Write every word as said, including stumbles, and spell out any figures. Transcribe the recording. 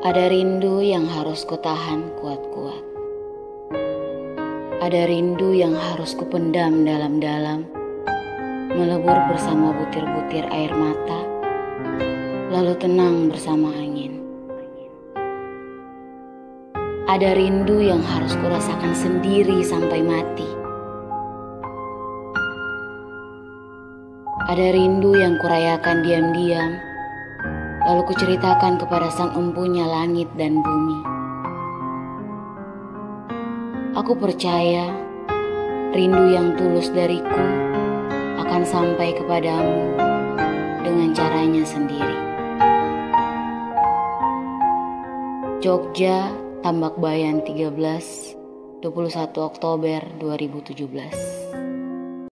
Ada rindu yang harus kutahan kuat-kuat. Ada rindu yang harus kupendam dalam-dalam, melebur bersama butir-butir air mata, lalu tenang bersama angin. Ada rindu yang harus kurasakan sendiri sampai mati. Ada rindu yang kurayakan diam-diam, lalu kuceritakan kepada sang empunya langit dan bumi. Aku percaya rindu yang tulus dariku akan sampai kepadamu dengan caranya sendiri. Jogja, Tambakbayan tiga belas, dua puluh satu Oktober dua ribu tujuh belas.